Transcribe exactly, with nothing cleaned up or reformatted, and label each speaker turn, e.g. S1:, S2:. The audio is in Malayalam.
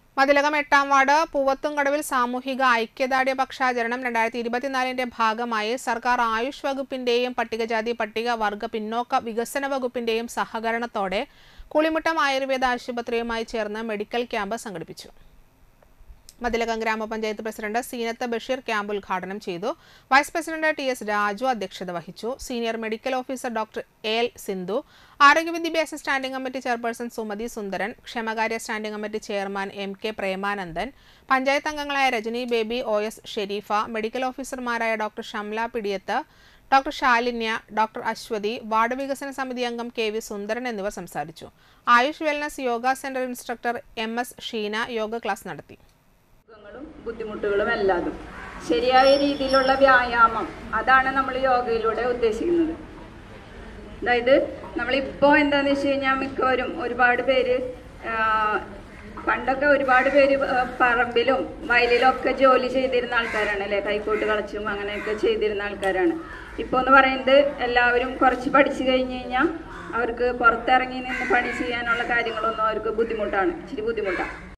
S1: മതിലകം എട്ടാം വാർഡ് പൂവത്തുംകടവിൽ സാമൂഹിക ഐക്യദാർഢ്യ പക്ഷാചരണം രണ്ടായിരത്തി ഇരുപത്തിനാലിന്റെ ഭാഗമായി സർക്കാർ ആയുഷ് വകുപ്പിന്റെയും പട്ടികജാതി പട്ടികവർഗ പിന്നോക്ക വികസന വകുപ്പിന്റെയും സഹകരണത്തോടെ കുളിമുട്ടം ആയുർവേദ ആശുപത്രിയുമായി ചേർന്ന് മെഡിക്കൽ ക്യാമ്പ് സംഘടിപ്പിച്ചു. മതിലകം ഗ്രാമപഞ്ചായത്ത് പ്രസിഡന്റ് സീനത്ത് ബഷീർ ക്യാമ്പ് ഉദ്ഘാടനം ചെയ്തു. Vice president T S Raju അധ്യക്ഷത വഹിച്ചു. Senior medical officer doctor L Sindhu, ആരോഗ്യ വിദ്യാഭ്യാസ standing committee chairperson Sumathi Sundaran, ക്ഷേമകാര്യ standing committee chairman M K Premanandan, panchayat അംഗങ്ങളായ Rajani Baby, O S Sherifa, medical ഓഫീസർമാരായ doctor Shamla Pidiyath, doctor Shalinya, doctor Aswathy, ward വികസന സമിതി അംഗം കെ വി സുന്ദരൻ എന്നിവർ സംസാരിച്ചു. Ayush wellness yoga centre instructor M S Sheena yoga class നടത്തി.
S2: ബുദ്ധിമുട്ടുകളും എല്ലാതും ശരിയായ രീതിയിലുള്ള വ്യായാമം, അതാണ് നമ്മൾ യോഗയിലൂടെ ഉദ്ദേശിക്കുന്നത്. അതായത് നമ്മളിപ്പോൾ എന്താണെന്ന് വെച്ച് കഴിഞ്ഞാൽ മിക്കവരും ഒരുപാട് പേര് പണ്ടൊക്കെ ഒരുപാട് പേര് പറമ്പിലും വയലിലും ഒക്കെ ജോലി ചെയ്തിരുന്ന ആൾക്കാരാണ് അല്ലേ, കൈക്കോട്ട് കളച്ചും അങ്ങനെയൊക്കെ ചെയ്തിരുന്ന ആൾക്കാരാണ്. ഇപ്പോൾ എന്ന് പറയുന്നത് എല്ലാവരും കുറച്ച് പഠിച്ചു കഴിഞ്ഞ് കഴിഞ്ഞാൽ അവർക്ക് പുറത്തിറങ്ങി നിന്ന് പണി ചെയ്യാനുള്ള കാര്യങ്ങളൊന്നും അവർക്ക് ബുദ്ധിമുട്ടാണ്, ഇച്ചിരി ബുദ്ധിമുട്ടാണ്.